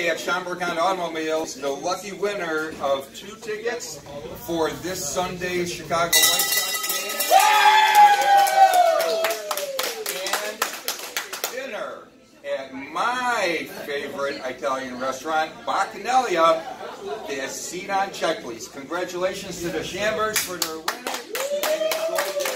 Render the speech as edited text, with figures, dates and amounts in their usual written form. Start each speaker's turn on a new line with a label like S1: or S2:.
S1: today at Schaumburg Honda Automobiles the lucky winner of 2 tickets for this Sunday's Chicago White Sox game. And dinner at my favorite Italian restaurant, Bacchanalia. That's seat on check, please. Congratulations to the Schaumburgs for their winner. And enjoy